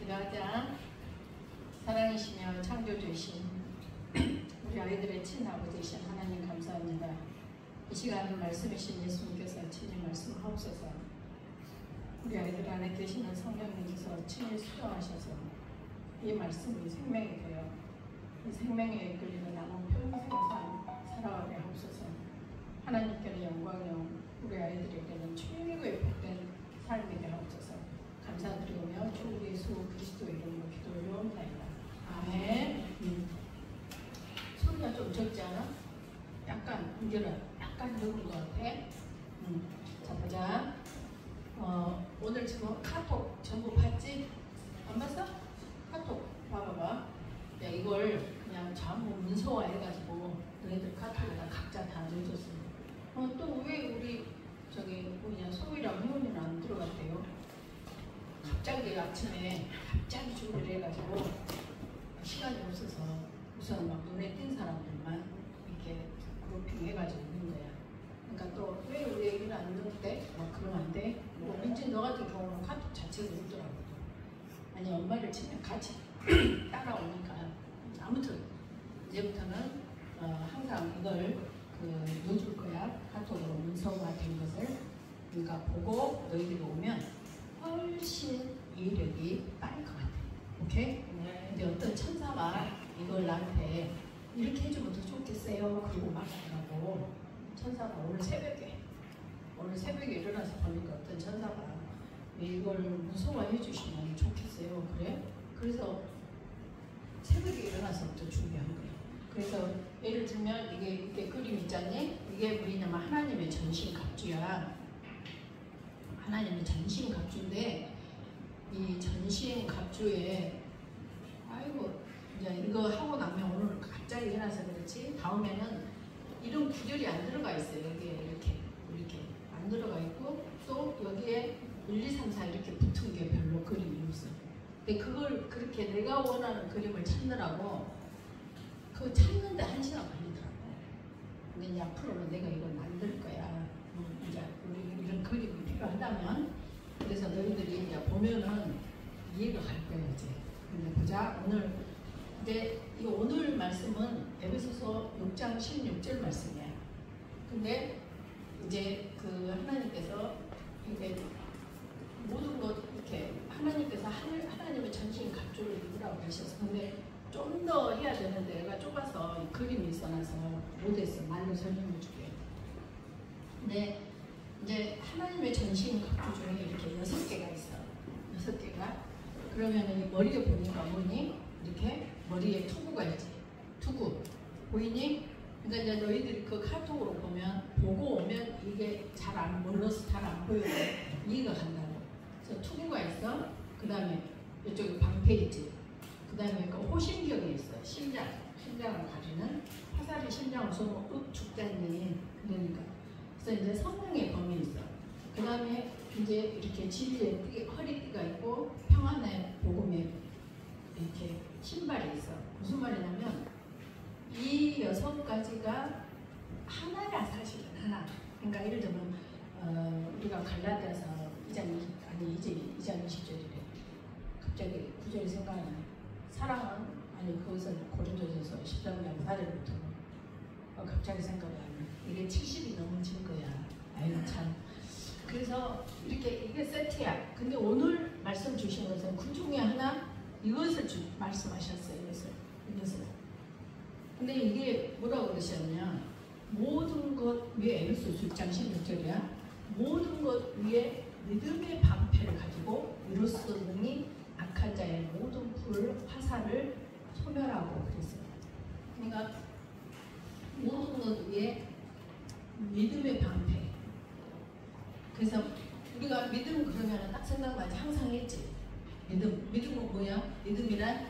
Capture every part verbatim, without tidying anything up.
기도하자. 사랑이시며 창조주이신 우리 아이들의 친아버지이신 하나님 감사합니다. 이 시간 말씀이신 예수님께서 친히 말씀하옵소서. 우리 아이들 안에 계시는 성령님께서 친히 수정하셔서 이 말씀이 생명이 되어 이 생명에 이끌리는 남은 평생 살아가게 하옵소서. 하나님께는 영광이요 우리 아이들에게는 최고의 복된 삶이 되게 하옵소서. 감사드리며 주 예수 그리스도의 이름으로 기도드리옵나이다. 아멘. 음. 소리가 좀 적지 않아? 약간 이제는 약간 적은 것 같아. 음. 자 보자. 어, 오늘 지금 카톡 전부 봤지? 안 봤어? 카톡 봐봐봐. 야, 이걸 그냥 전부 문서화 해가지고 너희들 카톡에다 각자 다 넣어줬어. 어, 또 왜 우리 저기 뭐냐 소희랑 혜원이는 안 들어갔대요? 갑자기 아침에 갑자기 준비를 해가지고 시간이 없어서 우선 막 눈에 띈 사람들만 이렇게 그룹핑 해가지고 있는 거야. 그러니까 또 왜 우리 애기는 안 넣었대? 막 그러면 안 돼? 뭐 왠지 너 같은 경우는 카톡 자체가 없더라고. 아니 엄마를 치면 같이 따라오니까. 아무튼 이제부터는 어, 항상 이걸 그 넣어줄 거야. 카톡으로 문서화된 것을. 그러니까 보고 너희들이 오면 훨씬 이해력이 빠를 것 같아. 오케이? 네. 근데 어떤 천사가 이걸 나한테 이렇게 해주면 더 좋겠어요. 그러고 말하더라고. 천사가 오늘 새벽에 오늘 새벽에 일어나서 보니까 어떤 천사가 이걸 문서화해 주시면 좋겠어요. 그래? 그래서 새벽에 일어나서부터 준비한 거예요. 그래서 예를 들면 이게 이게 그림 있잖니? 이게 뭐냐면 하나님의 전신 갑주야. 하나님의 전신 갑주인데 이 전신 갑주에 아이고 이제 이거 하고 나면 오늘 갑자기 일어나서 그렇지 다음에는 이런 구절이 안 들어가 있어요. 여기에 이렇게 이렇게 안 들어가 있고 또 여기에 일, 이, 삼, 사 이렇게 붙은 게 별로 그림이 없어. 근데 그걸 그렇게 내가 원하는 그림을 찾느라고 그거 찾는데 한 시간 걸리더라고. 근데 이제 앞으로는 내가 이걸 만들 거야. 음, 이제 우리 이런 그림이 필요하다면 그래서 너희들이 이제 보면은 이해가 갈 거야 이제. 근데 보자. 오늘 이제 이 오늘 말씀은 에베소서 육 장 십육 절 말씀이야. 근데 이제 그 하나님께서 이게 모든 것 이렇게 하나님께서 하나님의 전신 갑주를 입으라고 하셔서 근데 좀 더 해야 되는데 내가 좁아서 그림이 있어놔서 못했어. 말로 설명해 줄게. 근데 이제 하나님의 전신 갑주 중에 이렇게 여섯 개가 있어. 여섯 개가. 그러면은 이 머리에 보니까 뭐니? 이렇게 머리에 투구가 있지. 투구. 보이니? 그러니까 이제 너희들이 그 카톡으로 보면 보고 오면 이게 잘 안 몰라서 잘 안 보여도 이해가 간다고. 그래서 투구가 있어. 그 다음에 이쪽에 방패 있지. 그 다음에 그 호심경이 있어. 심장. 심장을 가리는 화살이 심장을 쏘면 윽 죽잖니. 그러니까. 그래서 이제 성령의 범이 있어. 그 다음에 이제 이렇게 진리의 띠, 허리띠가 있고 평안의 복음의 이렇게 신발이 있어. 무슨 말이냐면 이 여섯 가지가 하나야 사실은 하나. 그러니까 예를 들면 어, 우리가 갈라디아서 이 장 이십, 아니 이제 이 장 이십 절이래. 갑자기 구절이 생각나네. 사랑은 아니 거기서 고린도전서 십삼 장 사 절부터 어, 갑자기 생각이 안 나. 이게 칠십이 넘어진 거야. 아이고 참. 그래서 이렇게 이게 세트야. 근데 오늘 말씀 주신 것은 그 중에 하나 이것을 주, 말씀하셨어요. 이것을 이것을. 근데 이게 뭐라고 그러셨냐? 모든 것 위에 에베소서 육 장 십육 절이야. 모든 것 위에 믿음의 방패를 가지고 이로써 악한 자의 모든 불 화살을 소멸하고 그랬어요. 그러니까 모든 것 위에 믿음의 방패. 그래서 우리가 믿음 그러면 딱 생각나지 항상 했지. 믿음. 믿음은 뭐야? 믿음이란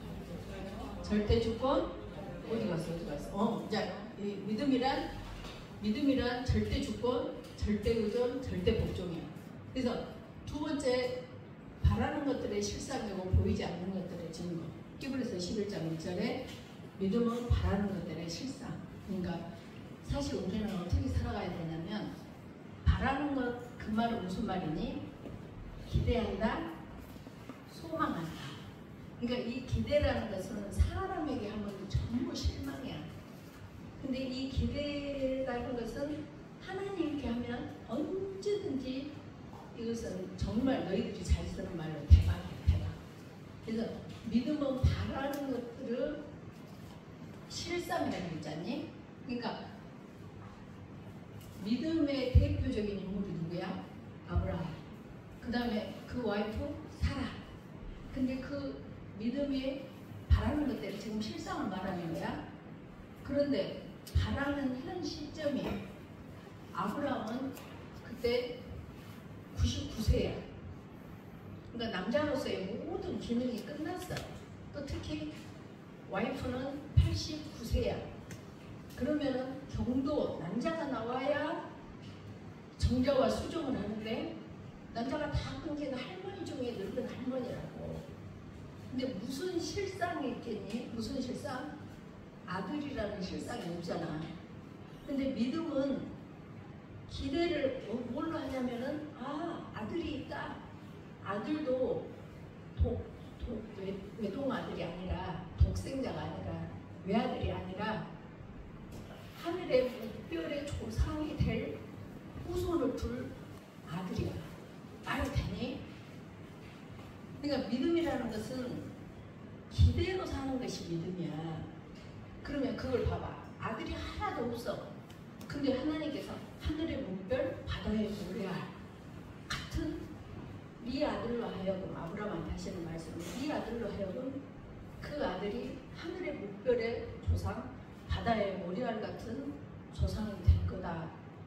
절대 주권. 어디 갔어? 어디 갔어? 어, 자, 이 믿음이란 믿음이란 절대 주권, 절대 의존, 절대 복종이야. 그래서 두 번째 바라는 것들의 실상이고 보이지 않는 것들의 증거. 히브리서 십일 장 일 절에 믿음은 바라는 것들의 실상. 그러니까 사실 우리는 어떻게 살아가야 되냐면 바라는 것 그 말은 무슨 말이니? 기대한다, 소망한다. 그러니까 이 기대라는 것은 사람에게 하면 전부 실망이야. 근데 이 기대라는 것은 하나님께 하면 언제든지 이것은 정말 너희들이 잘 쓰는 말로 대박이야, 대박. 그래서 믿음은 바라는 것들을 실상이라고 했잖니? 그러니까 믿음의 대표적인 인물이 누구야? 아브라함. 그 다음에 그 와이프 사라. 근데 그 믿음이 바라는 것들이 지금 실상을 말하는 거야. 그런데 바라는 현 시점이 아브라함은 그때 구십구 세야. 그러니까 남자로서의 모든 기능이 끝났어. 또 특히 와이프는 팔십구 세야. 그러면은 경도 남자가 나와야 정자와 수종을 하는데 남자가 다 끊기는 할머니 중에 늙은 할머니라고. 근데 무슨 실상이 있겠니? 무슨 실상? 아들이라는 실상이 없잖아. 근데 믿음은 기대를 뭘로 하냐면은 아 아들이 있다. 아들도 독, 독 외, 외동 아들이 아니라 독생자가 아니라 외아들이 아니라 하늘의 목별의 조상이 될 후손을 둘 아들이야. 말이 되니? 그러니까 믿음이라는 것은 기대로 사는 것이 믿음이야. 그러면 그걸 봐봐. 아들이 하나도 없어. 근데 하나님께서 하늘의 목별, 바다의 모래알 같은 네 아들로 하여금, 아브라함한테 하시는 말씀은 네 아들로 하여금 그 아들이 하늘의 목별의 조상, 바다의 모래알 같은 조상이 될 거다.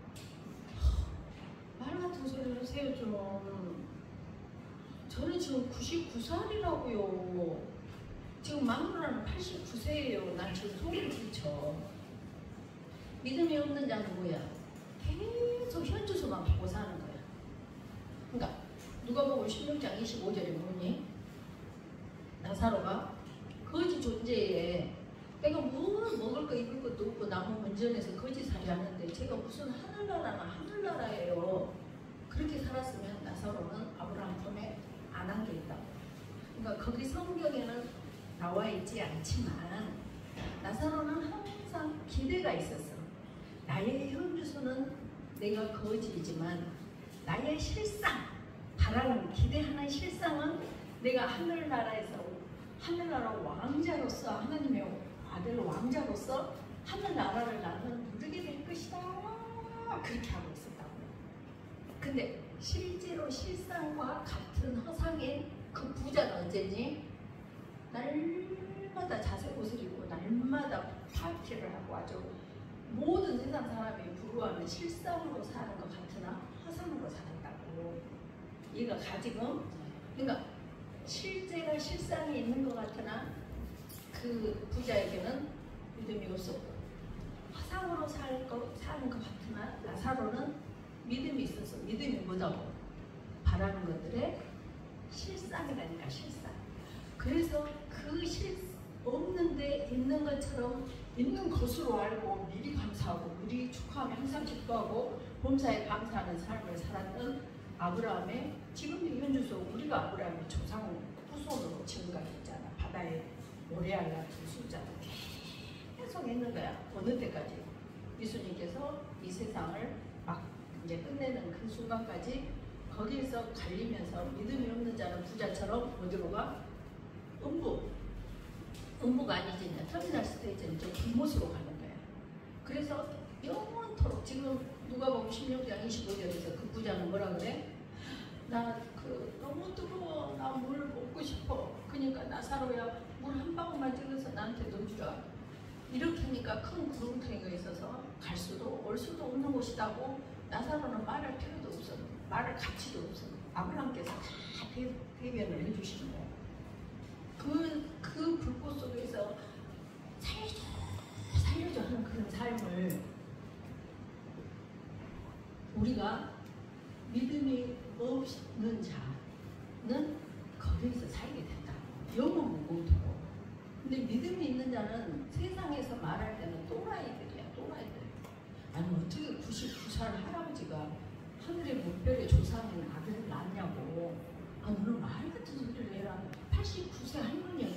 말 같은 소리를 하세요 좀. 저는 지금 구십구 살이라고요. 지금 마누라는 팔십구 세예요. 난 지금 소리를 끼쳐. 믿음이 없는 자는 뭐야? 계속 현주소만 보고 사는 거야. 그러니까 누가복음 십육 장 이십오 절에 뭐니? 나사로가 거지 존재에 내가 뭐 먹을 거 입을 것도 없고 나무 문전에서 거지살이 하는데 제가 무슨 하늘나라나 하늘나라예요. 그렇게 살았으면 나사로는 아브라함 품에 안 한 게 있다고. 그러니까 거기 성경에는 나와 있지 않지만 나사로는 항상 기대가 있었어. 나의 현주소는 내가 거지이지만 나의 실상, 바라는 기대하는 실상은 내가 하늘나라에서 하늘나라 왕자로서 하나님의 아들 왕자로서 하늘나라를 나는 누리게 될 것이다. 그렇게 하고 있었다고. 근데 실제로 실상과 같은 허상인 그 부자는 언제니? 날마다 자색 옷을 입고 날마다 파티를 하고 아주 모든 세상 사람이 부러워하는 실상으로 사는 것 같으나 허상으로 살았다고. 얘가 가지금 그러니까 실제가 실상이 있는 것 같으나 그 부자에게는 믿음이 없었고 허상으로 살 거, 사는 것 같으나 나사로는 믿음이 있어서 믿음이 뭐다고? 바라는 것들의 실상이라니까 실상. 그래서 그 실 없는데 있는 것처럼 있는 것으로 알고 미리 감사하고 미리 축하하며 항상 기뻐하고 범사에 감사하는 삶을 살았던 아브라함의 지금의 현주소 우리가 아브라함의 조상 후손으로 지금까지 있잖아. 바다에 모래알 같은 숫자도 계속 있는 거야. 어느 때까지 예수님께서 이 세상을 막 이제 끝내는 그 순간까지 거기에서 갈리면서 믿음이 없는 자는 부자처럼 어디로 가? 음부. 음부가 아니지. 이제 터미널 스테이지는 좀 뒷모습으로 가는 거야. 그래서 영원토록 지금 누가복음 십육 장 이십오 절에서 그 부자는 뭐라 그래? 나 그 너무 뜨거워. 나 물 먹고 싶어. 그러니까 나사로야 물 한 방울만 찍어서 나한테 넣어주라. 이렇게 하니까 큰 구름텅이가 있어서 갈 수도 올 수도 없는 곳이다고. 나사로는 말할 필요도 없어. 말할 가치도 없어. 아브라함께서 다 대, 대변을 해주시는 거야. 그, 그 불꽃 속에서 살려줘, 살려줘 하는 그런 삶을 우리가 믿음이 없는 자는 거기에서 살게 된다. 영원 무공토록. 근데 믿음이 있는 자는 세상에서 말할 때는 또라이들이야, 또라이들. 아니 어떻게 구십구 살 할아버지가 하늘의 목별의 조상인 아들을 낳냐고. 아 너는 말 같은 소리를 해라. 팔십구 세 할머니야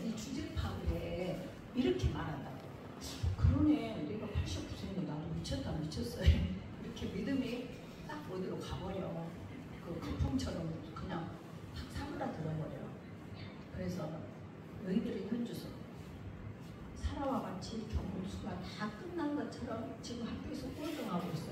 가버려. 그 거품처럼 그냥 탁 사그라들어버려. 그래서 너희들의 현주소 사라와 같이 경공수가 다 끝난 것처럼 지금 학교에서 꼴통하고 있어.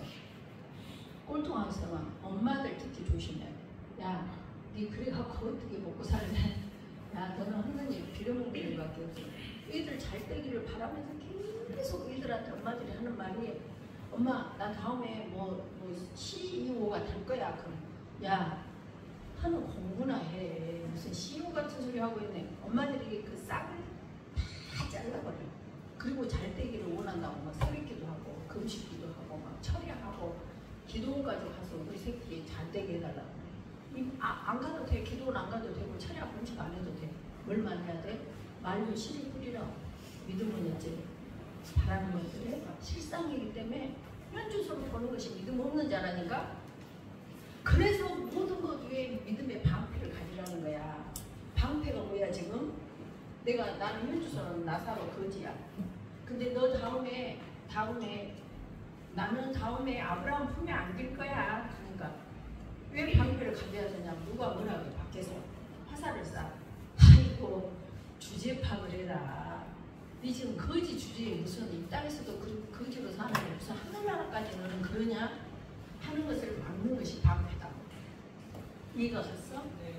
꼴통하면서 엄마들 특히 조심해. 야, 니 그래갖고 어떻게 먹고 살래? 야, 너는 하느님 빌어먹는 일밖에 없어. 애들 잘 되기를 바라면서 계속 애들한테 엄마들이 하는 말이, 엄마 나 다음에 뭐, 뭐 씨이오가 될 거야. 그럼 야, 하는 공부나 해. 무슨 씨이오 같은 소리 하고 있네. 엄마들이 그 싹을 다 잘라버려. 그리고 잘 되기를 원한다고 막 서리기도 하고 금식기도 하고 막 철야하고 기도원까지 가서 우리 새끼 잘 되게 해달라고. 아, 안 가도 돼. 기도원 안 가도 되고 철야 금식 안 해도 돼. 뭘만 해야 돼? 말로 신이 뿌리라. 믿음은 이제 바라는 것들의 실상이기 때문에 현주소로 보는 것이 믿음 없는 자라니까. 그래서 모든 것 위에 믿음의 방패를 가지라는 거야. 방패가 뭐야 지금? 내가 나는 현주소는 나사로 거지야. 근데 너 다음에 다음에 나는 다음에 아브라함 품에 안길 거야. 그러니까 왜 방패를 가져야 되냐? 누가 뭐라고 밖에서 화살을 쏴. 아이고 주제 파악을 해라. 네 지금 거지 주제에 무슨 이 땅에서도 그, 거지로 사는데 무슨 하늘나라까지 너는 그러냐? 하는 것을 막는 것이 방패다. 이해가 갔어? 네.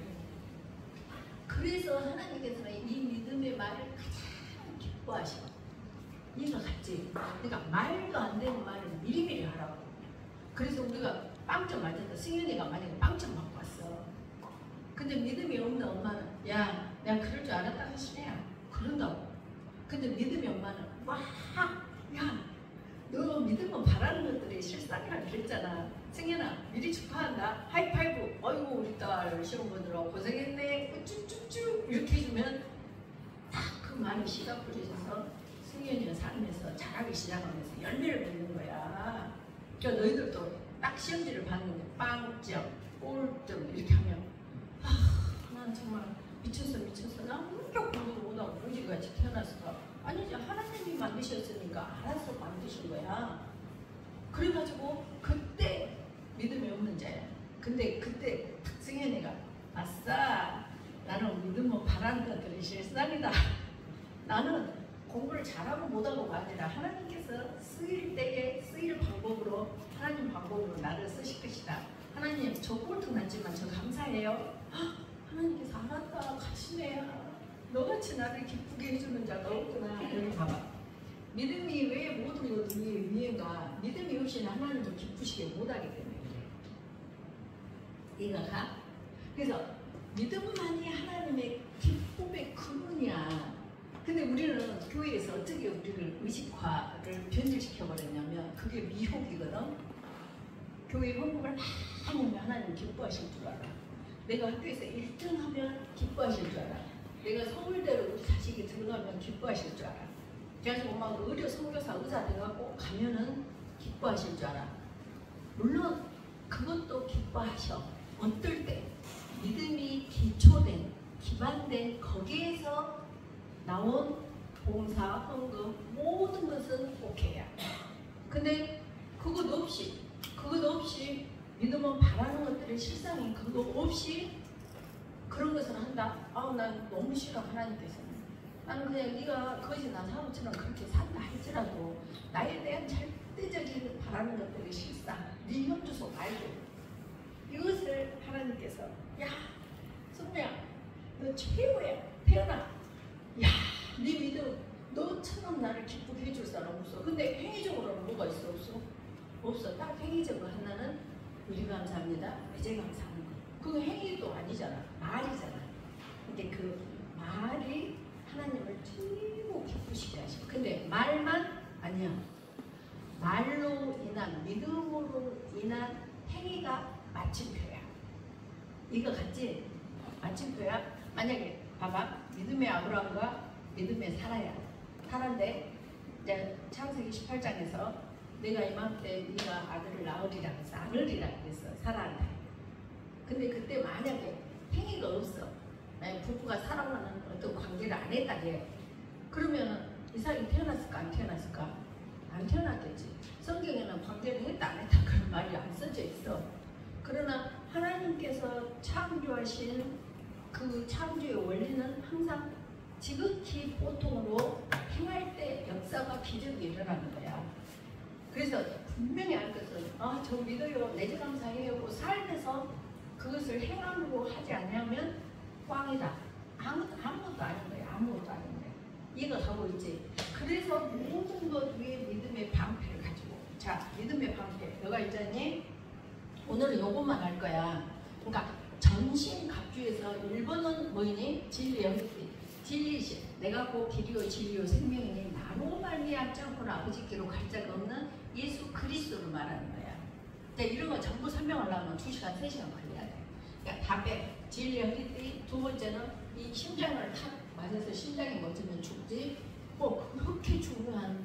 그래서 하나님께서는 이 믿음의 말을 가장 기뻐하셔. 이해가 갔지? 그러니까 말도 안 되는 말을 미리미리 하라고. 그래서 우리가 빵점 맞았다. 승현이가 만약에 빵점 맞고 왔어. 근데 믿음이 없는 엄마는 야, 내가 그럴 줄 알았다 하시냐? 그런다고. 근데 믿음이 엄마는 와, 야, 너 믿으면 바라는 것들이 실상이라 그랬잖아. 승현아, 미리 축하한다. 하이파이브. 어이구 우리 딸 시험보느라고 고생했네. 쭉쭉쭉 이렇게 해주면 딱 그 말이 씨가 뿌려져서 승현이가 삶에서 자라기 시작하면서 열매를 맺는 거야. 그러니까 너희들도 딱 시험지를 봤는데 빵점, 꼴점 이렇게 하면 아, 난 정말 미쳤어 미쳤어. 나 한쪽 공부를 못하고 거지같이 태어났을까? 아니지, 하나님이 만드셨으니까 알아서 만드신 거야. 그래가지고 그때 믿음이 없는 자야. 근데 그때 승현이가 아싸, 나는 믿음은 바라는 것들이 실상이다. 나는 공부를 잘하고 못하고가 아니라 하나님께서 쓰일 때에 쓰일 방법으로, 하나님 방법으로 나를 쓰실 것이다. 하나님 저 꼴등 났지만 저 감사해요. 하나님께서 알았다 가시네요. 너같이 나를 기쁘게 해주는 자가 없구나. 여기 봐봐. 믿음이 왜 모든 것 위에 위에가 믿음이 없이는 하나님을 기쁘시게 못하기 때문에 그래. 이해가 가? 그래서 믿음만이 하나님의 기쁨의 근원이야. 근데 우리는 교회에서 어떻게 우리를 의식화를 변질시켜버렸냐면 그게 미혹이거든. 교회 헌금을 많이 하면 하나님 기뻐하실 줄 알아. 내가 학교에서 일 등 하면 기뻐하실 줄 알아. 내가 서울대로 우리 자식이 들어가면 기뻐하실 줄 알아. 그래서 엄마가 의료 선교사 의사 돼갖고 가면은 기뻐하실 줄 알아. 물론 그것도 기뻐하셔. 어떨 때 믿음이 기초된, 기반된 거기에서 나온 봉사, 헌금 모든 것은 오케이야. 근데 그것 없이 그것 없이 믿음은 바라는 것들의 실상인 그거 없이 그런 것을 한다? 아우 난 너무 싫어. 하나님께서는 나는 그냥 네가 거지 난 사람처럼 그렇게 산다 할지라도 나에 대한 절대적인 바라는 것들의 실상, 네 현주소 말고 이것을 하나님께서 야 성미야 너 최고야. 태어나 야 네 믿음 너처럼 나를 기쁘게 해줄 사람 없어. 근데 행위적으로는 뭐가 있어? 없어? 없어. 딱 행위적으로 하나는 우리 감사합니다. 이제 감사하는 거. 그거 행위도 아니잖아. 말이잖아. 근데 그 말이 하나님을 최고 기쁘시게 하셔. 근데 말만 아니야. 말로 인한, 믿음으로 인한 행위가 마침표야. 이거 같지? 마침표야. 만약에 봐봐. 믿음의 아브라함과 믿음의 사라야. 사라인데 이제 창세기 십팔 장에서 내가 이맘때 네가 아들을 낳으리라 그랬어. 낳으리라 그랬어. 사라한테. 근데 그때 만약에 행위가 없어. 만약 부부가 사랑하는 어떤 관계를 안 했다 해. 그러면 이삭이 태어났을까 안 태어났을까? 안 태어났겠지. 성경에는 관계를 했다 안 했다 그런 말이 안 써져 있어. 그러나 하나님께서 창조하신 그 창조의 원리는 항상 지극히 보통으로 행할 때 역사가 기적이 일어나는 거야. 그래서 분명히 알 것은 아, 저 믿어요, 내재 감사해요 그 삶에서 그것을 행함으로 하지 않으면 꽝이다. 아무것도, 아무것도 아닌 거야. 아무것도 아닌 거야. 이해가 가고 있지. 그래서 모든 것 위에 믿음의 방패를 가지고, 자, 믿음의 방패 너가 있잖니? 오늘은 요것만 할 거야. 그러니까 전신갑주에서 일 번은 뭐니? 진리, 진리신. 내가 곧 길이요 진리요 생명이니 나로 말미암지 않고는 아버지께로 갈 자가 없는 예수 그리스도를 말하는 거야. 근데 이런 거 전부 설명하려면 두 시간, 세 시간 걸려야 돼. 그러니까 답에 진리 허리띠. 두 번째는 이 심장을 탁 맞아서 심장이 멎으면 죽지. 뭐 그렇게 중요한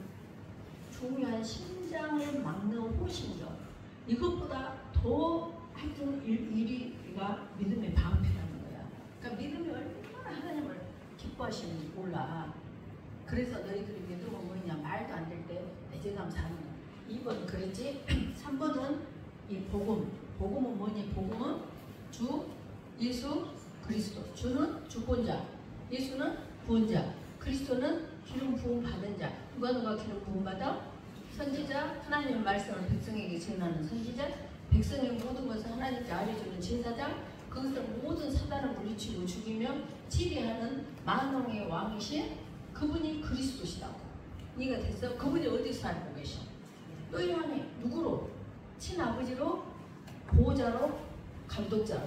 중요한 심장을 막는 호신경. 이것보다 더 하여튼 일, 일이 우리가 믿음의 방패라는 거야. 그러니까 믿음이 얼마나 하나님을 기뻐하시는지 몰라. 그래서 너희들이 믿음은 뭐냐? 말도 안 될 때 내재 감사하는 거야. 이 번 그랬지? 삼 번은 이 복음. 복음은 뭐니? 복음은 주 예수 그리스도. 주는 주권자, 예수는 구원자, 그리스도는 기름 부음 받은 자. 누가 누가 기름 부음 받아? 선지자. 하나님의 말씀을 백성에게 전하는 선지자. 백성의 모든 것을 하나님께 알려주는 제사장. 그것을 모든 사단을 물리치고 죽이며 치리하는 만왕의 왕이신 그분이 그리스도시라고. 이해가 됐어? 그분이 어디서 살고 계셔? 너희 안에. 누구로? 친아버지로, 보호자로, 감독자로.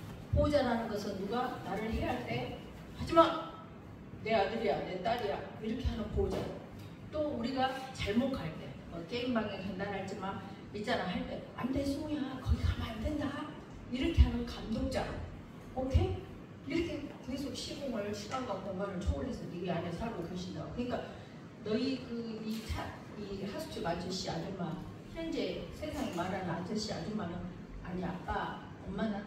보호자라는 것은 누가 나를 해할 때 하지마! 내 아들이야, 내 딸이야 이렇게 하는 보호자. 또 우리가 잘못 갈 때, 뭐 게임방에 간단할지만 있잖아, 할 때 안돼 승우야 거기 가면 안 된다 이렇게 하는 감독자로. 오케이? 이렇게 계속 시공을, 시간과 공간을 초월해서 네 안에 살고 계신다. 그러니까 너희 그 이 이 하수집 아저씨 아줌마, 현재 세상에 말하는 아저씨 아줌마는 아니 아빠 엄마는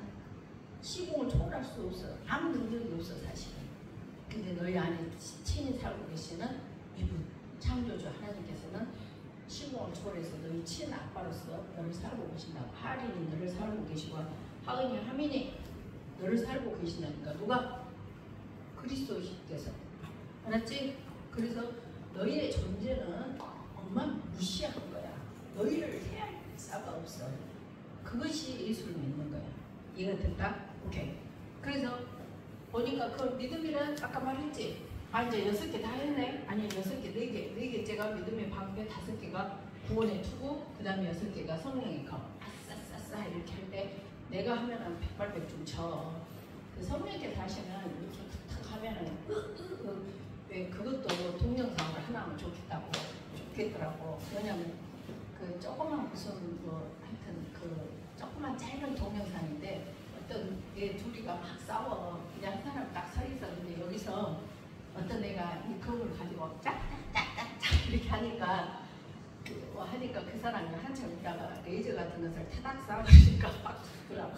시공을 초월할 수 없어. 아무 능력이 없어 사실은. 근데 너희 안에 친히 살고 계시는 이분 창조주 하나님께서는 시공을 초월해서 너희 친아빠로서 너를 살고 계신다고. 하린이 너를 살고 계시고 하은이 하민이 너를 살고 계신다니까. 누가? 그리스도께서. 알았지? 그래서 너희의 존재는 엄마 무시한 거야. 너희를 해할 자가 없어. 그것이 예수를 믿는 거야. 이해가 됐다? 오케이. 그래서 보니까 그 믿음이란 아까 말했지? 아 이제 여섯 개 다 했네? 아니 여섯 개, 네 개, 네 개째가 믿음의 방패, 다섯 개가 구원의 투구, 그 다음에 여섯 개가 성령의 검. 아싸싸싸 이렇게 할 때 내가 하면은 백발백중 쳐. 그 성령께서 하시면 이렇게 탁탁 하면은 왜 그것도 동영상으로 하나 하면 좋겠다고 좋겠더라고. 왜냐면 그 조그만 무슨 뭐 하여튼 그 조그만 짧은 동영상인데 어떤 얘 둘이가 막 싸워. 그냥 한 사람 딱 서 있었는데 여기서 어떤 애가 이 검을 가지고 짝짝짝짝 이렇게 하니까 그, 뭐 하니까 그 사람이 한참 있다가 레이저 같은 것을 타닥 쏴주니까 막 죽더라고.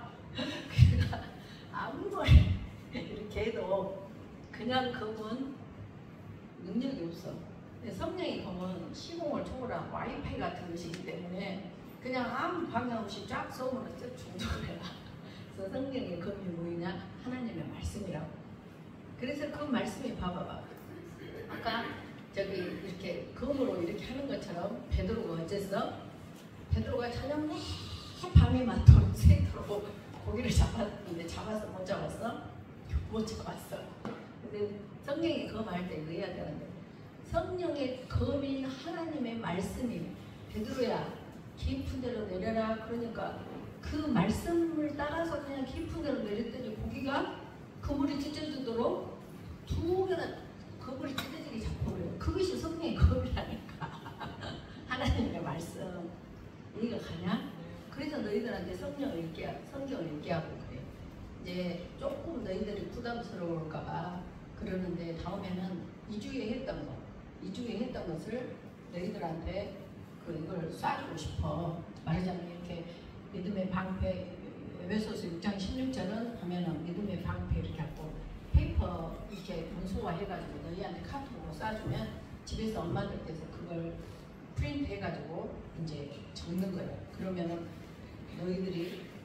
그러니까 아무리 이렇게 해도 그냥 검은 능력이 없어. 근데 성령의 검은 시공을 초월한 와이파이 같은 것이기 때문에 그냥 아무 방향 없이 쫙 쏘면 쭉 죽는 거야. 그래서 성령의 검이 뭐냐? 하나님의 말씀이라고. 그래서 그 말씀이 봐봐봐. 아까 저기 이렇게 검으로 이렇게 하는 것처럼 베드로가 어쨌어? 베드로가 저녁 내 밤에 맞도록 새도록 고기를 잡았는데 잡아서 못 잡았어? 못 잡았어. 근데 성령의 검할 때 이거 해야 되는데 성령의 검인 하나님의 말씀이 베드로야 깊은 데로 내려라. 그러니까 그 말씀을 따라서 그냥 깊은 데로 내렸더니 고기가 그물이 찢어지도록 두 개가 그물이 찢어지게 잡혀버려요. 그것이 성령의 검이라니까. 하나님의 말씀. 이해가 가냐? 그래서 너희들한테 성령을 읽게, 성경을 읽게 하고 그래. 이제 조금 너희들이 부담스러울까봐 그러는데 다음에는 이 주에 했던 거, 이 주에 했던 것을 너희들한테 그 이걸 쏴주고 싶어. 말하자면 이렇게 믿음의 방패, 에베소서 육 장 십육 절은 하면은 믿음의 방패 이렇게 하고 페이퍼 이렇게 문서화 해가지고 너희한테 카톡으로 쏴주면 집에서 엄마들께서 그걸 프린트 해가지고 이제 적는 거예요. 그러면은 너희들이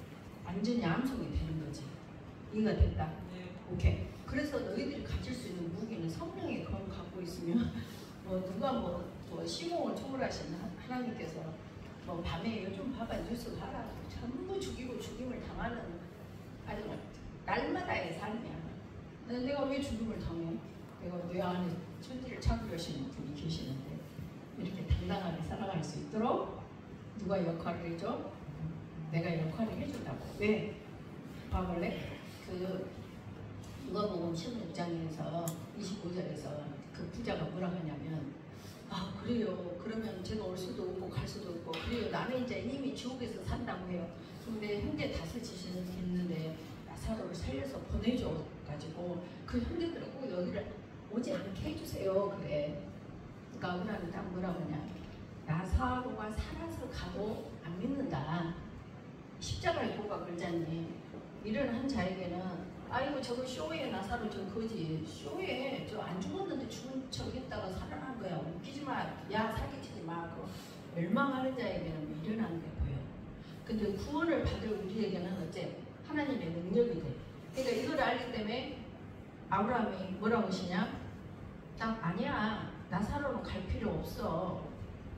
완전히 암송이 되는 거지. 이해가 됐다? 네. 오케이. 그래서 너희들이 가질 수 있는 무기는 성령의 검 갖고 있으면 뭐 누가 뭐, 뭐 시공을 초월하신 하나님께서 뭐 밤에 요즘 봐봐 뉴스 봐라 전부 죽이고 죽임을 당하는 아주 날마다의 삶이야. 내가 왜 죽임을 당해? 내가 내 안에 천지를 창조하시는 분이 계시는데 이렇게 당당하게 살아갈 수 있도록 누가 역할을 해줘? 내가 역할을 해준다고. 왜? 봐볼래? 그 누가복음 십육 장에서 이십오 절에서 그 부자가 뭐라 하냐면 아 그래요. 그러면 제가 올 수도 없고 갈 수도 없고 그래요. 나는 이제 이미 지옥에서 산다고 해요. 근데 형제 다섯이시는데 나사로를 살려서 보내줘 가지고 그 형제들은 꼭 여기를 오지 않게 해주세요. 그래. 그러니까 아브라함이 딱 뭐라고 하냐. 나사로가 살아서 가도 안 믿는다. 십자가에 뭐가 걸잖니. 이런 한 자에게는 아이고 저거 쇼에 나사로 저 거지. 쇼에 저 안 죽었는데 죽은 척 했다가 살아난 거야. 웃기지 마. 야 사기치지 마. 그 멸망하는 자에게는 미련한 게 보여. 근데 구원을 받을 우리에게는 어째 하나님의 능력이 돼. 그러니까 이걸 알기 때문에 아브라함이 뭐라고 하시냐? 딱 아니야. 나사로는 갈 필요 없어.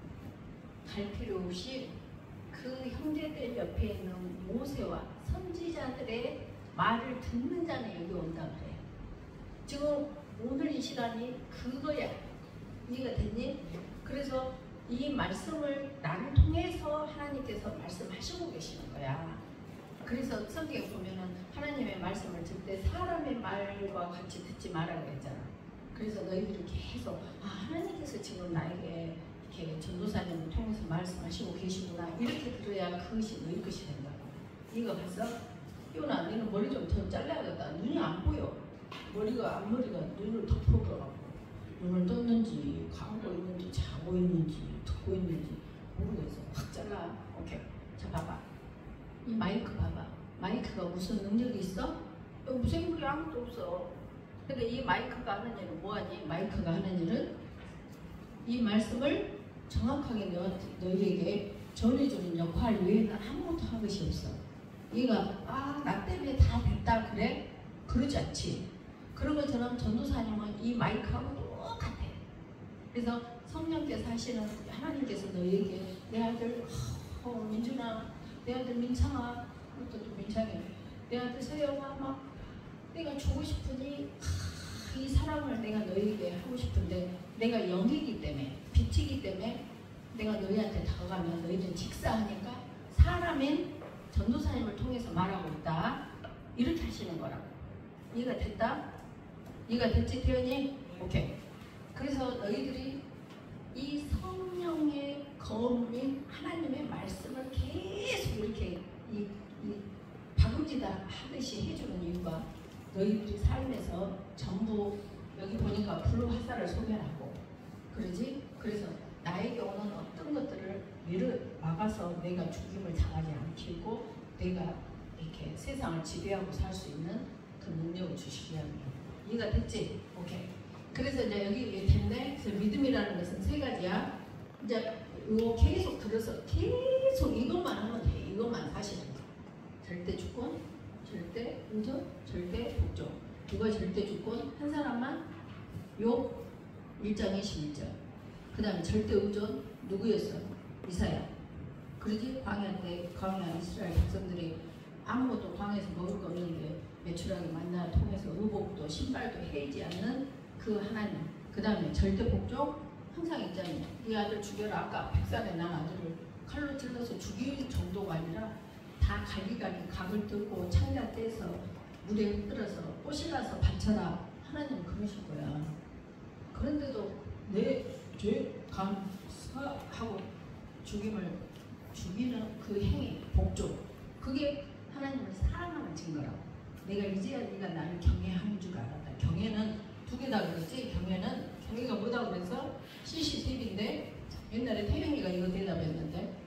갈 필요 없이 그 형제들 옆에 있는 모세와 선지자들의 말을 듣는 자는 여기 온다 그래. 지금 오늘 이 시간이 그거야. 이해가 됐니? 그래서 이 말씀을 나를 통해서 하나님께서 말씀하시고 계시는 거야. 그래서 성경에 보면은 하나님의 말씀을 들 때 사람의 말과 같이 듣지 말라 그랬잖아. 그래서 너희들이 계속 아 하나님께서 지금 나에게 이렇게 전도사님을 통해서 말씀하시고 계시구나 이렇게 들어야 그것이 너희 것이 된다. 이거 봤어? 요나 너는 머리 좀 더 잘라야겠다. 눈이 안 보여. 머리가 앞머리가 눈을 덮어버려갖고 눈을 떴는지 가고 있는지 자고 있는지 듣고 있는지 모르겠어. 확 잘라. 오케이. 자 봐봐. 이 마이크 봐봐. 마이크가 무슨 능력이 있어? 무슨 물이 아무도 없어. 근데 이 마이크가 하는 일은 뭐하니? 마이크가 하는 일은 이 말씀을 정확하게 너, 너희에게 전해주는 역할 외에는 아무것도 할 것이 없어. 얘가 아, 나 때문에 다 됐다 그래? 그러지 않지. 그런 것처럼 전도사님은 이 마이크하고 똑같아. 그래서 성령께서 하시는 하나님께서 너희에게 내 아들 어, 민준아, 내 아들 민창아, 그것도 또 민창이 내 아들 세영아 막 내가 주고 싶으니 하, 이 사랑을 내가 너희에게 하고 싶은데 내가 영이기 때문에 빛이기 때문에 내가 너희한테 다가가면 너희들은 직사하니까 사람인 전도사님을 통해서 말하고 있다. 이렇게 하시는 거라고. 이해가 됐다? 이해가 됐지 태연이? 오케이. 그래서 너희들이 이 성령의 검인 하나님의 말씀을 계속 이렇게 이, 이 박음지다 하듯이 해주는 이유가 너희들이 삶에서 전부 여기 보니까 불화살을 소멸하고 그러지? 그래서 나에게 오는 어떤 것들을 위를 막아서 내가 죽임을 당하지 않고 내가 이렇게 세상을 지배하고 살 수 있는 그 능력을 주시기 위함이에요. 이해가 됐지? 오케이. 그래서 이제 여기 텐데 그래서 믿음이라는 것은 세 가지야. 이제 이거 계속 들어서 계속 이것만 하면 돼. 이것만 사실은. 절대 주권, 절대 의존, 절대 복종. 이거 절대 주권 한 사람만 요 일 장 이십일 절. 그 다음에 절대 의존 누구였어? 이사야. 그러지? 광야 때 광야 이스라엘 백성들이 아무것도 광야에서 먹을 거 없는데 매출하게 만나 통해서 의복도 신발도 해이지 않는 그 하나님. 그 다음에 절대 복종 항상 있잖아요. 이 아들 죽여라. 아까 백살에 난 아들을 칼로 찔러서 죽일 정도가 아니라 다 갈기갈기 각을 뜯고 창자 떼서 물에 끓여서 꼬실라서 바쳐라. 하나님은 그러실 거야. 그런데도 내 죄 감사하고 죽임을 죽이는 그 행위, 복종 그게 하나님을 사랑하는 증거라고. 내가 이제야 네가 나를 경외하는 줄 알았다. 경외는 두 개다 그랬지. 경외는 경외가 뭐다 그래서 씨씨티비인데 옛날에 태영이가 이거 대답했는데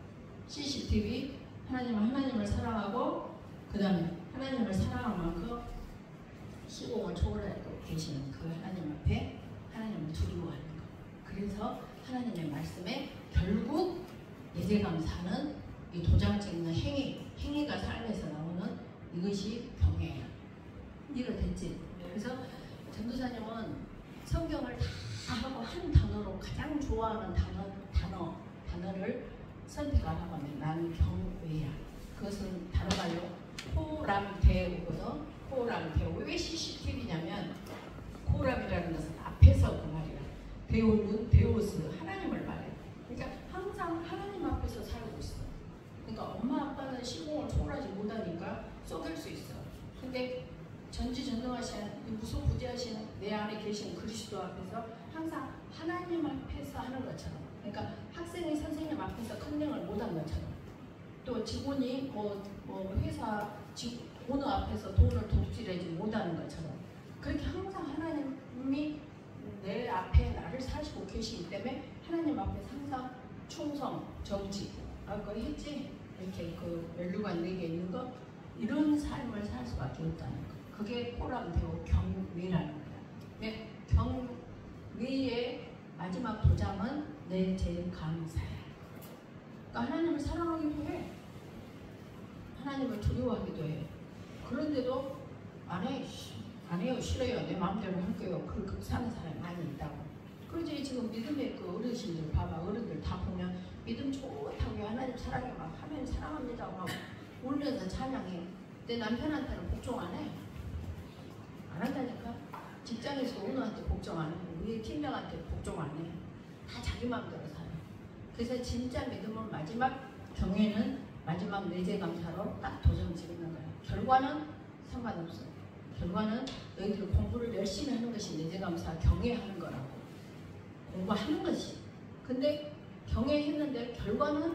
씨씨티비 하나님은 하나님을 사랑하고 그 다음에 하나님을 사랑한 만큼 시공을 초월하고 계시는 그 하나님 앞에 하나님을 두려워하는 거. 그래서 하나님의 말씀에 결국 예제감사는 이 도장 찍는 행위 행위가 삶에서 나오는 이것이 경외야. 이해가 됐지? 그래서 전도사님은 성경을 다 하고 한 단어로 가장 좋아하는 단어, 단어, 단어를 선택하라고 하면 나는 경외야. 그것은 단어말로 코람데오거든. 코람데오. 왜 씨씨티비냐면 코람이라는 것은 앞에서 그 말이야. 데오는 데오스 하나님을 말해. 그러니까 항상 하나님 앞에서 살고 있어. 그러니까 엄마 아빠는 시공을 초월하지 못하니까 쏟을 수 있어. 근데 전지전능하신 무소부지하신 내 안에 계신 그리스도 앞에서 항상 하나님 앞에서 하는 것처럼, 그러니까 학생이 선생님 앞에서 컨닝을 못한 것처럼, 또 직원이 뭐, 뭐 회사 직, 오너 앞에서 돈을 도둑질하지 못하는 것처럼, 그렇게 항상 하나님이 내 앞에 나를 사시고 계시기 때문에 하나님 앞에 항상 충성, 정직, 아까 했지? 이렇게 그 멜루가 내게 있는 거, 이런 삶을 살 수밖에 없다는 거. 그게 포람되고 경외라는 거야. 네, 경외의 마지막 도장은 내 제일 감사야. 그러니까 하나님을 사랑하기도 해. 하나님을 두려워하기도 해. 그런데도 안 해. 안 해요. 싫어요. 내 마음대로 할게요. 그렇게 사는 사람이 많이 있다고. 그러지. 지금 믿음의 그 어르신들 봐봐. 어른들 다 보면 믿음 좋다고 하나님 사랑해 막 하나님 사랑합니다 하고 울면서 찬양해. 내 남편한테는 복종 안 해. 안 한다니까. 직장에서 오너한테 복종 안 해. 우리 팀장한테 복종 안 해. 다 자기 마음대로 살아. 그래서 진짜 믿음은 마지막 경외는 마지막 내재 감사로 딱 도전 찍는 거야. 결과는 상관없어. 결과는 너희들 공부를 열심히 하는 것이 내재 감사, 경외하는 거라고. 공부하는 것이. 근데 경외했는데 결과는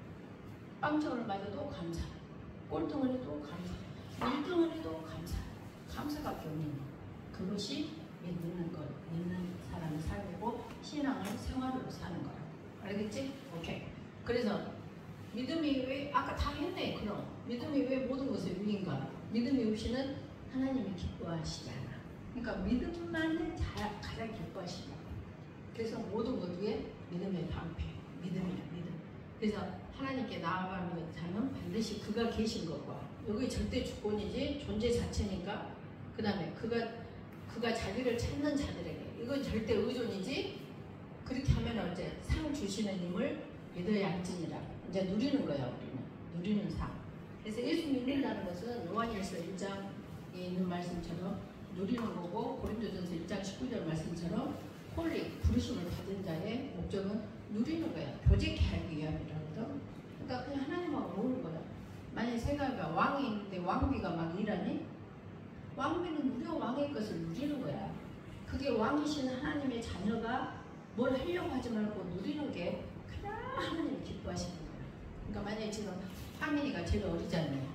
빵점을 맞아도 감사, 꼴등을 해도 감사, 일 등을 해도 감사. 감사밖에 없는 거. 그것이 믿는 것, 믿는 사람의 삶이고 신앙을 생활로 사는 거라고. 알겠지? 오케이. 그래서 믿음이 왜 아까 다 했네. 그럼 믿음이 왜 모든 것을 위인가? 믿음이 없이는 하나님이 기뻐하시지 않아. 그러니까 믿음만은 자, 가장 기뻐하시다. 그래서 모든 것 위에 믿음의 방패, 믿음이야, 믿음. 그래서 하나님께 나아가는 자는 반드시 그가 계신 것과 여기 절대 주권이지 존재 자체니까. 그 다음에 그가 그가 자기를 찾는 자들에게 이건 절대 의존이지. 그렇게 하면 이제 상 주시는 힘을 믿어야 할지니라. 이제 누리는 거야. 우리는 누리는 상. 그래서 예수 믿는다는 것은 요한일서 일 장에 있는 말씀처럼 누리는 거고, 고린도전서 일 장 십구 절 말씀처럼 홀리 부르심을 받은 자의 목적은 누리는 거야. 교제케 하기 위함이라거든. 그러니까 그냥 하나님하고 모으는 거야. 만약에 생각해봐. 왕이 있는데 왕비가 막 일하니? 왕비는 누려 왕의 것을 누리는 거야. 그게 왕이신 하나님의 자녀가 뭘 하려고 하지 말고 누리는 게 그냥 하나님이 기뻐하시는 거야. 그러니까 만약에 지금 하민이가 제일 어리잖아요.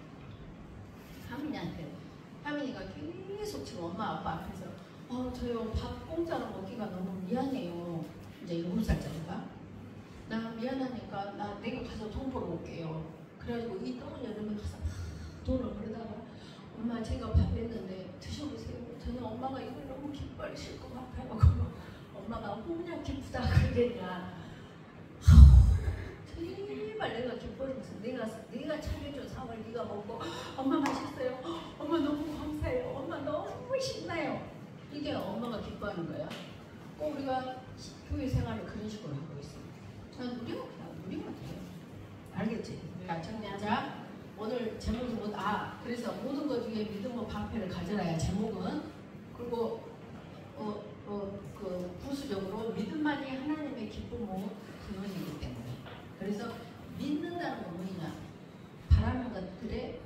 하민이한테 하민이가 계속 지금 엄마 아빠 앞에서 어 저요 밥 공짜로 먹기가 너무 미안해요. 이제 일곱 살짜리가 나 미안하니까 나 내가 가서 돈 벌어 올게요. 그래가지고 이 더운 여름에 가서 돈을 벌다가 엄마 제가 밥 했는데 드셔보세요. 저는 엄마가 이걸 너무 기뻐하실 것 같아요. 엄마가 뭐냐 기쁘다 그러겠냐. 정말 내가 기뻐하면서 내가 내가 차려준 상을 네가 먹고 엄마 맛있어요. 엄마 너무 감사해요. 엄마 너무 신나요. 이게 엄마가 기뻐하는 거야. 꼭 우리가 교회 생활을 그런 식으로 하고 있어. 그냥 누리면 그냥 누리면 돼요. 알겠지? 자, 정리하자. 오늘 제목은 아 그래서 모든 것 중에 믿음과 방패를 가져라야 제목은. 그리고 어, 어, 그 부수적으로 믿음만이 하나님의 기쁨의 근원이기 때문에. 그래서 믿는다는 건 뭐냐? 바라는 것들의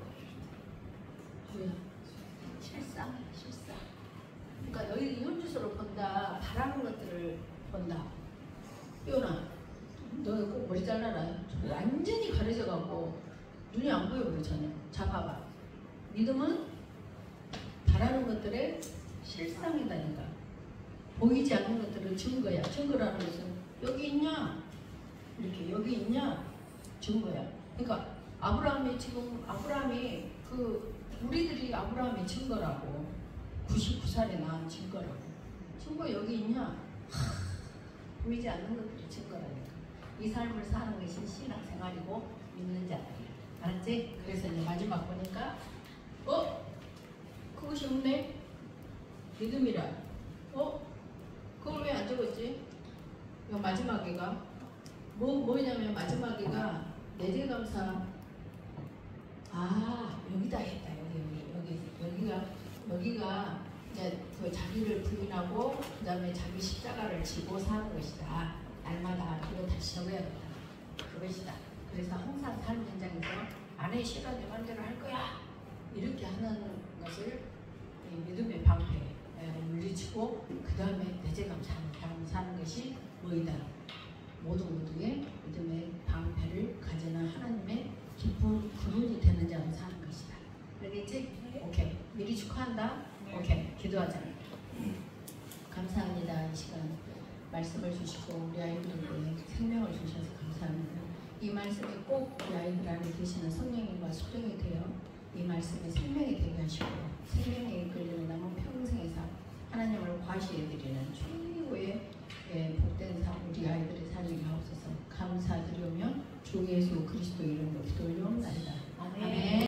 뭐야? 실상, 실상. 그러니까 너희 현주소를 본다. 바라는 것들을 본다. 뼈나 너 꼭 머리 잘라라. 완전히 가려져갖고 눈이 안 보여 그렇잖아요. 자 봐봐. 믿음은 바라는 것들의 실상이다니까. 보이지 않는 것들은 증거야. 증거라는 것은 여기 있냐? 이렇게 여기 있냐? 증거야. 그러니까 아브라함이 지금 아브라함이 그 우리들이 아브라함의 증거라고. 구십구 살에 낳은 증거라고. 증거 여기 있냐? 하, 보이지 않는 것들이 증거라니까. 이 삶을 사는 것이 신앙생활이고 믿는 자들이야. 알았지? 그래서 이제 마지막 보니까 어? 그것이 없네? 믿음이라. 어? 그걸 왜 안 적었지? 이거 마지막에가 뭐, 뭐냐면 마지막에가 내대감사. 아, 여기다 했다. 여기 여기 여기 여기가 여기가 이제 그 자기를 부인하고 그 다음에 자기 십자가를 지고 사는 것이다. 날마다 그거 다시 적어야겠다. 그것이다. 그래서 항상 삶 현장에서 아내 싫어 내 맘대로 할 거야 이렇게 하는 것을 믿음의 방패에 물리치고 그 다음에 내재감사하는 삶을 사는 것이 뭐이다. 모두 모두의 믿음의 방패를 가지는 하나님의 기쁜 그분이 되는 자로 사는 것이다. 알겠지? 오케이. 미리 축하한다. 오케이. 기도하자. 감사합니다. 이 시간 말씀을 주시고 우리 아이들에게 생명을 주셔서 감사합니다. 이 말씀이 꼭 우리 아이들 안에 계시는 성령님과 소통이 되어 이 말씀이 생명이 되게 하시고 생명에 이끌리는 남은 평생의 삶 하나님을 과시해드리는 최고의 예, 복된 삶 우리 아이들의 살게 하옵소서. 감사드리며 주 예수 그리스도 이름으로 기도 올려옵나이다. 아멘.